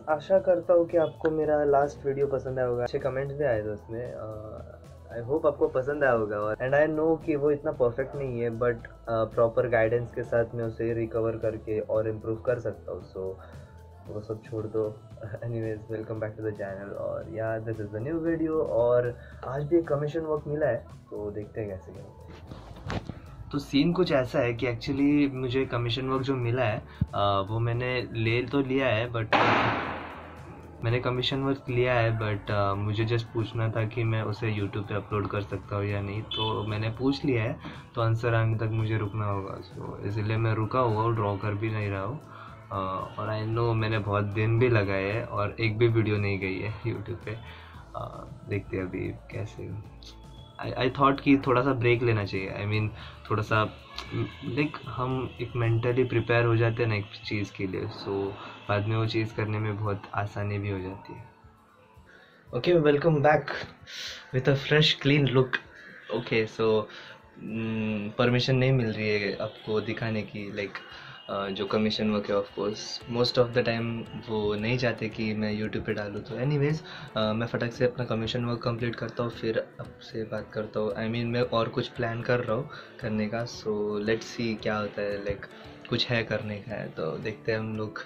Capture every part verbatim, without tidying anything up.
आशा करता हूँ कि आपको मेरा लास्ट वीडियो पसंद आया होगा। अच्छे कमेंट्स भी आए थे उसमें। आई होप आपको पसंद आया होगा। और एंड आई नो कि वो इतना परफेक्ट नहीं है, बट प्रॉपर गाइडेंस के साथ मैं उसे रिकवर करके और इम्प्रूव कर सकता हूँ। सो so, वो सब छोड़ दो। Anyways, welcome back to the channel. और या this is the new video. और आज भी एक कमीशन वर्क मिला है, तो देखते हैं कैसे क्या। तो सीन कुछ ऐसा है कि एक्चुअली मुझे कमीशन वर्क जो मिला है आ, वो मैंने ले तो लिया है, बट मैंने कमीशन वर्क लिया है बट uh, मुझे जस्ट पूछना था कि मैं उसे यूट्यूब पे अपलोड कर सकता हूँ या नहीं। तो मैंने पूछ लिया है, तो आंसर आने तक मुझे रुकना होगा। सो so, इसलिए मैं रुका हुआ हूँ, ड्रॉ कर भी नहीं रहा हूँ। uh, और आई नो मैंने बहुत दिन भी लगाए हैं और एक भी वीडियो नहीं गई है यूट्यूब पे। uh, देखते हैं अभी कैसे। आई आई थॉट कि थोड़ा सा ब्रेक लेना चाहिए। आई I मीन mean, थोड़ा सा लाइक हम एक मेंटली प्रिपेयर हो जाते हैं ना एक चीज़ के लिए, सो so, बाद में वो चीज़ करने में बहुत आसानी भी हो जाती है। Okay, welcome back with a fresh clean look. Okay, so permission नहीं मिल रही है आपको दिखाने की, लाइक like, Uh, जो कमीशन वर्क है of course most of the time वो नहीं चाहते कि मैं यूट्यूब पे डालूँ। तो एनीवेज uh, मैं फटक से अपना कमीशन वर्क कंप्लीट करता हूँ, फिर आपसे बात करता हूँ। आई मीन मैं और कुछ प्लान कर रहा हूँ करने का। सो लेट्स सी क्या होता है। लाइक like, कुछ है करने का है, तो देखते हैं हम लोग।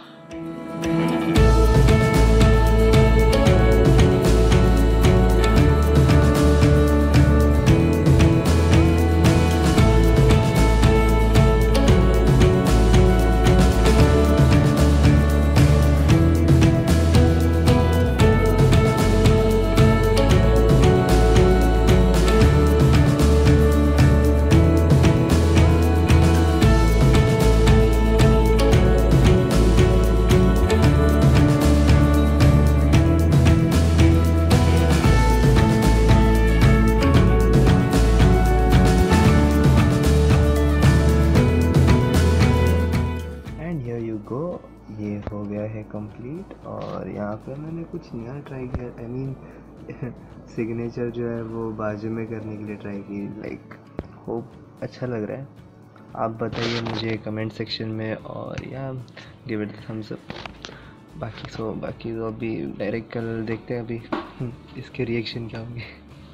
ये हो गया है कंप्लीट। और यहाँ पे मैंने कुछ नया ट्राई किया। आई मीन सिग्नेचर जो है वो बाजू में करने के लिए ट्राई की। लाइक होप अच्छा लग रहा है। आप बताइए मुझे कमेंट सेक्शन में, और या गिव इट थम्स अप। बाकी सो बाकी तो अभी डायरेक्ट कल देखते हैं अभी इसके रिएक्शन क्या होंगे।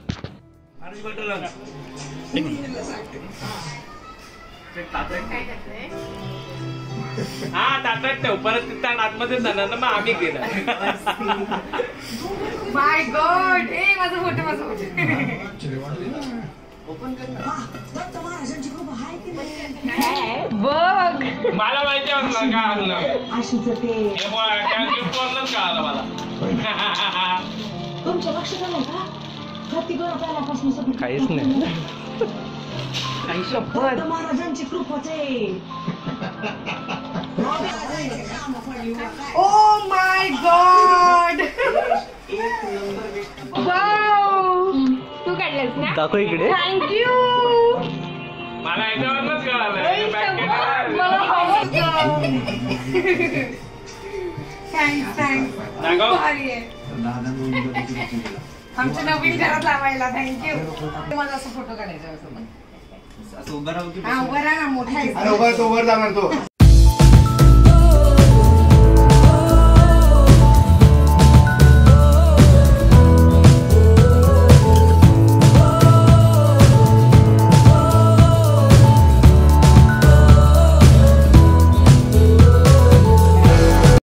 हा ताटात ठेव, परत तिथं आतमध्ये जाणार ना, मग आम्ही गेलो। माय गॉड, ए माझा फोटो माझा फोटो ओपन कर ना। दत्त महाराजांची कृपा आहे की नाही बघ, मला माहिती आहे ना काय आणलं आशीचं ते हे बघ, त्या गिफ्टवरच कळालं मला। तुमच्या लक्षात आलं का? प्रतिभा पहिल्यापासून सगळं काहीच नाही। दत्त महाराजांची कृपाच आहे। ओ माय गॉड, वाव, तू काढलंस ना? दाखव इकडे। थँक्यू। मला याच्यावरच कळालं। थँक्स थँक्स, भारी आहे। आमच्या नवीन घरात लावायला थँक्यू। माझा असं फोटो काढायचा असं उभं राहा ना, मोठा आहे। अरे उभा तो वर जाणार तो।